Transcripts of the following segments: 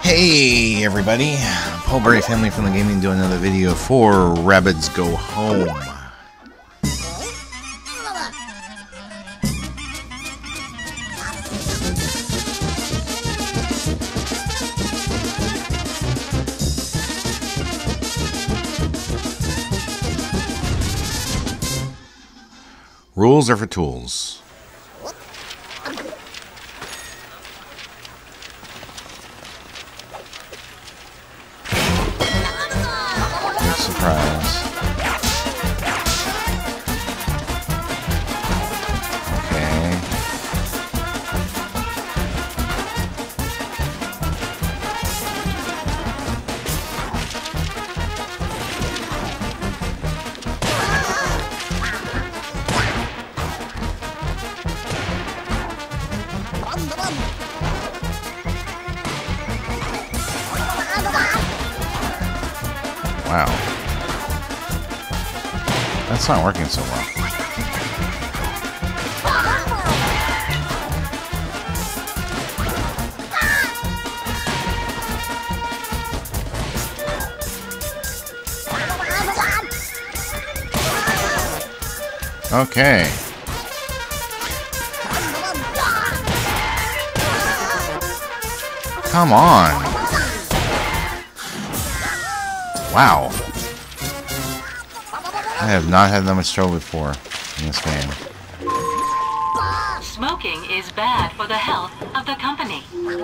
Hey everybody, Paulberry family from the gaming doing another video for Rabbids Go Home. Rules are for tools. Surprise. Okay. Wow. That's not working so well. Okay. Come on. Wow. I have not had that much trouble before in this game. Smoking is bad for the health of the company.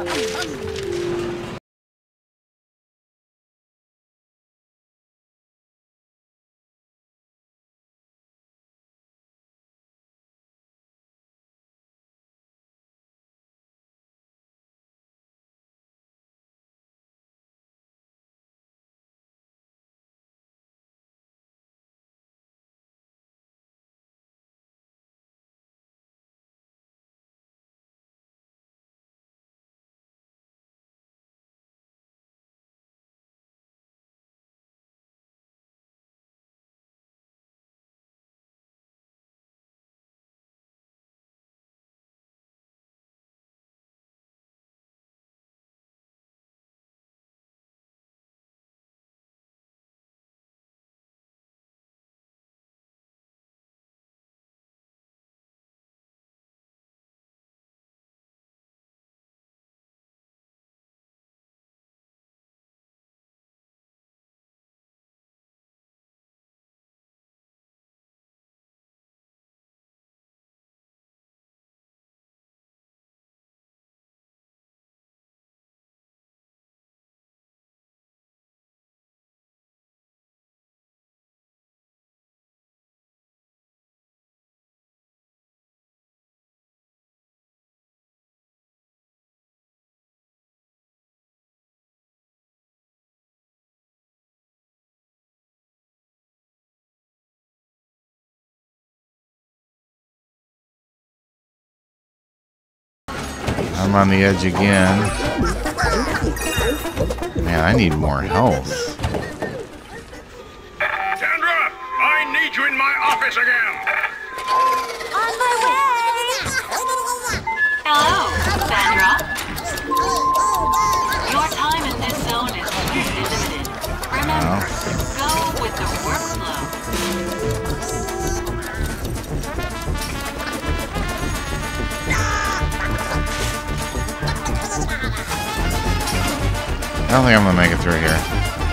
I'm on the edge again. Man, I need more health. Sandra, I need you in my office again. On my way! Hello, Sandra. Your time in this zone is strictly limited. Remember, go with the workflow. I don't think I'm gonna make it through here.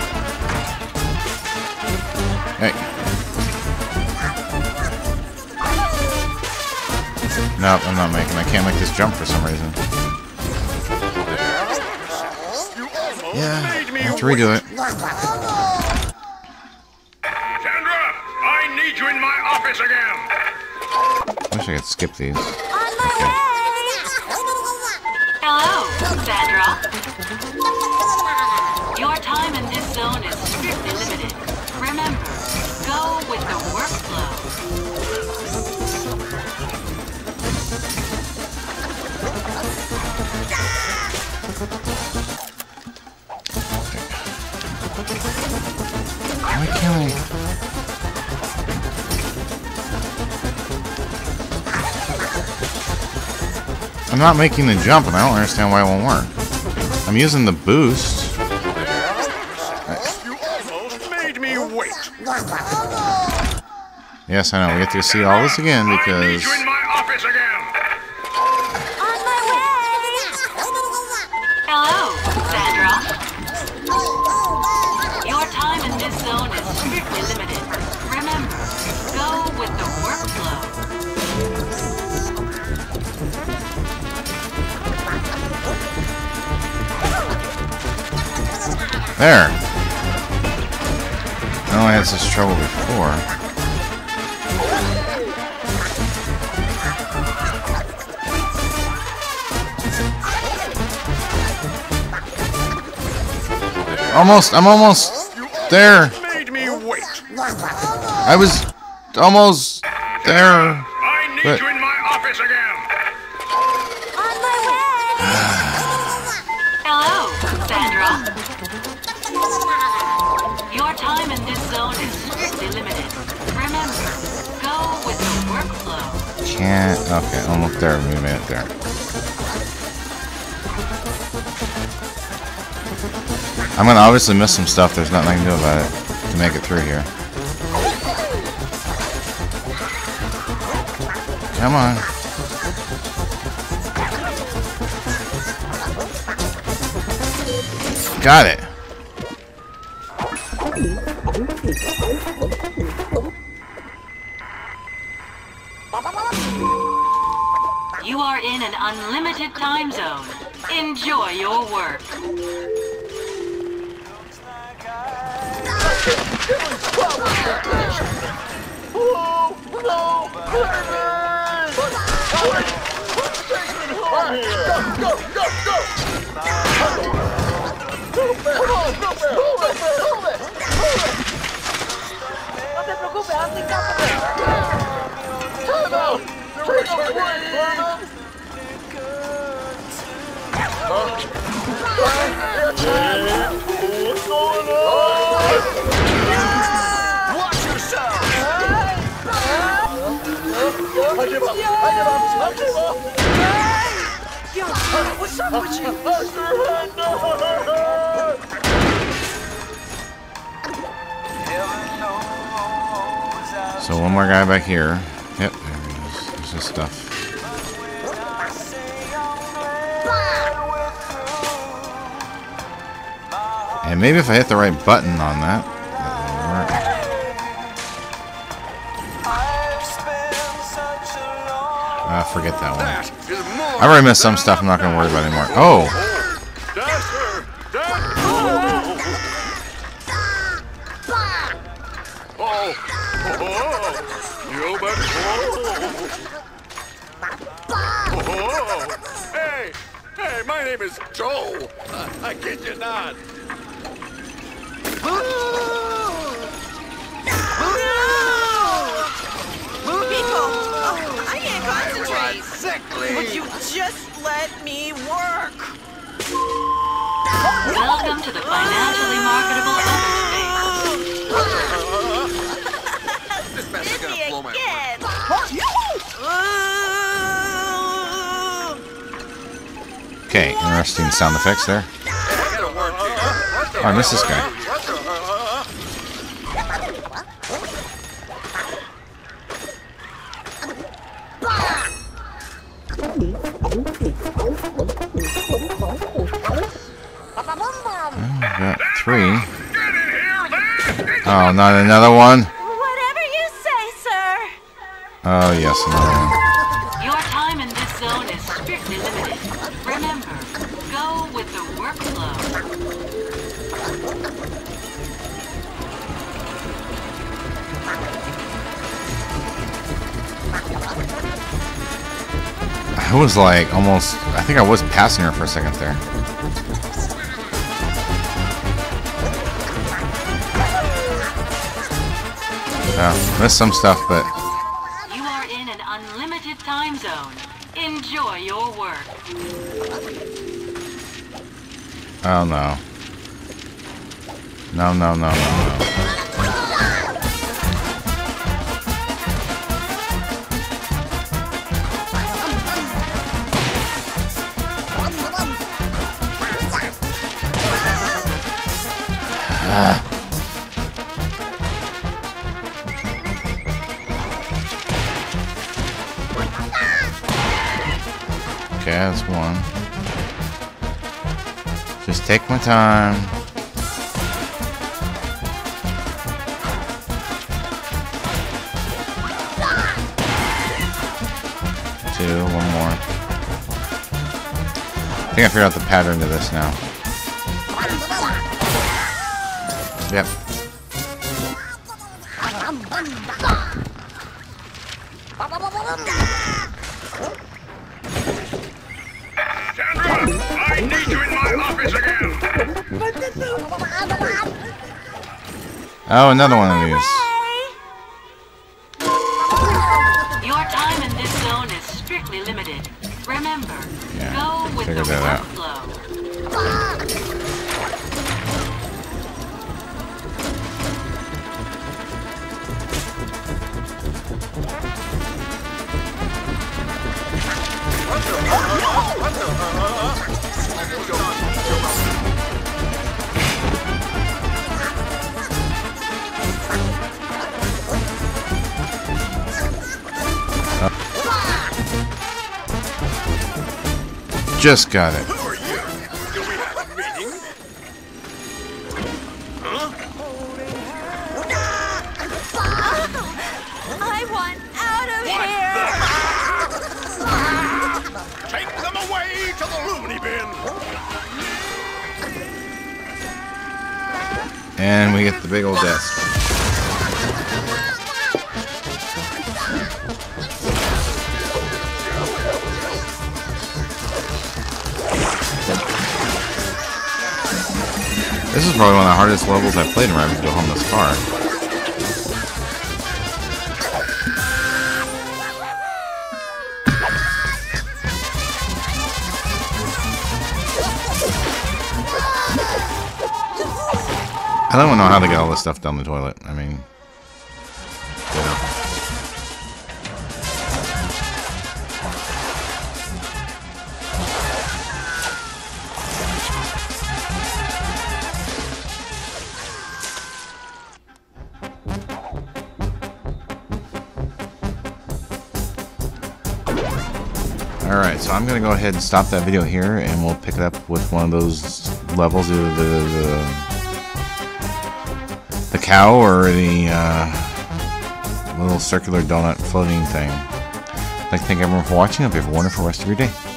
Hey. Nope, I'm not making. I can't make this jump for some reason. Yeah, I have to redo it. Sandra, I need you in my office again. I wish I could skip these. On my way! Hello, Sandra. Your time in this zone is strictly limited. Remember, go with the workflow. Why can't I? I'm not making the jump, and I don't understand why it won't work. I I'm using the boost. You almost made me wait. Yes, I know. We have to see all this again I need because you in my office again. On my way! Hello, Sandra. Your time in this zone is strictly limited. Remember, go with the workflow. there. I know I had such trouble before. I'm almost there. Made me wait. I was almost there. I need But- you in my office again. On my way! Hello, Sandra. Your time in this zone is strictly limited. Remember, go with the workflow. Can't. Okay, almost there. We made it there. I'm gonna obviously miss some stuff. There's nothing I can do about it to make it through here. Come on. Got it. You are in an unlimited time zone. Enjoy your work. No te preocupes, hazte caso de Watch yourself. What's up with you? So one more guy back here. Yep, there he is. There's his stuff. And maybe if I hit the right button on that, that'll work. Forget that one. That is more. I already missed some stuff I'm not going to worry about anymore. Oh! Dasher! Oh! You bet. Oh! Hey! Hey, my name is Joe. I kid you not. I can't concentrate. Would you just let me work? Welcome to the financially marketable open This mess is Hit me gonna blow my again. Okay, interesting sound effects there. I gotta work here. What the Oh, I missed this guy. What the I've got 3. Get in here, then! Oh, not another one. Whatever you say, sir. Oh, yes, another one. Your time in this zone is strictly limited. Remember, go with the workflow. I was like almost, I think I was passing her for a second there. Missed some stuff, but You are in an unlimited time zone. Enjoy your work. oh no. No, no, no, no, no. Okay, that's one. Just take my time. Two, one more. I think I figured out the pattern to this now. Yep. I need you in my office again. Oh, another one of these. Your time in this zone is strictly limited. Remember, Yeah, go with the figured that out. workflow. Just got it. Who are you? Do we have a meeting? I want out of here! Take them away to the loony bin. And we get the big old desk. This is probably one of the hardest levels I've played in Rabbids Go Home thus far. I don't know how to get all this stuff down the toilet. I mean, yeah. Alright, so I'm going to go ahead and stop that video here, and we'll pick it up with one of those levels, either the cow or the little circular donut floating thing. I'd like to thank everyone for watching. I hope you have a wonderful rest of your day.